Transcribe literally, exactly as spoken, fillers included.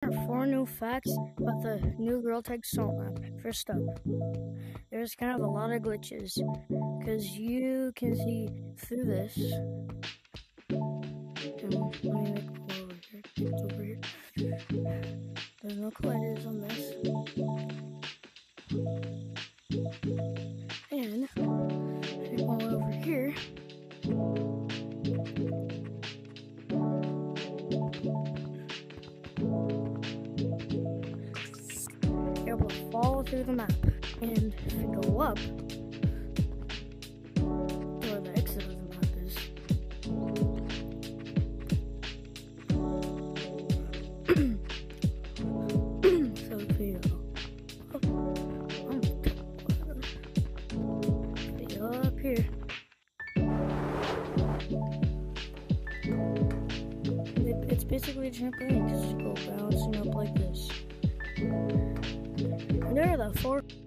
are four new facts about the new Girl Tag Salt map. First up, there's kind of a lot of glitches because you can see through this. And let me make it over here. It's over here. There's no colliders on this. And if you go over here, you're able to follow through the map. And if you go up, where the exit of the map is, so if you go up, if you go up here, it's basically a trampoline, just go bouncing up like this. And there are the four